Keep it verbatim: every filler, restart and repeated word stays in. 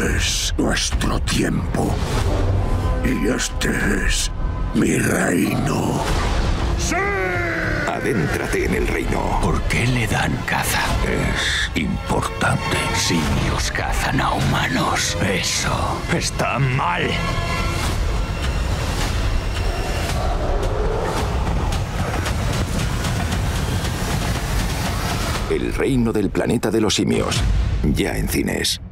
Es nuestro tiempo. Y este es mi reino. ¡Sí! Adéntrate en el reino. ¿Por qué le dan caza? Es importante. Simios cazan a humanos. Eso está mal. El reino del planeta de los simios. Ya en cines.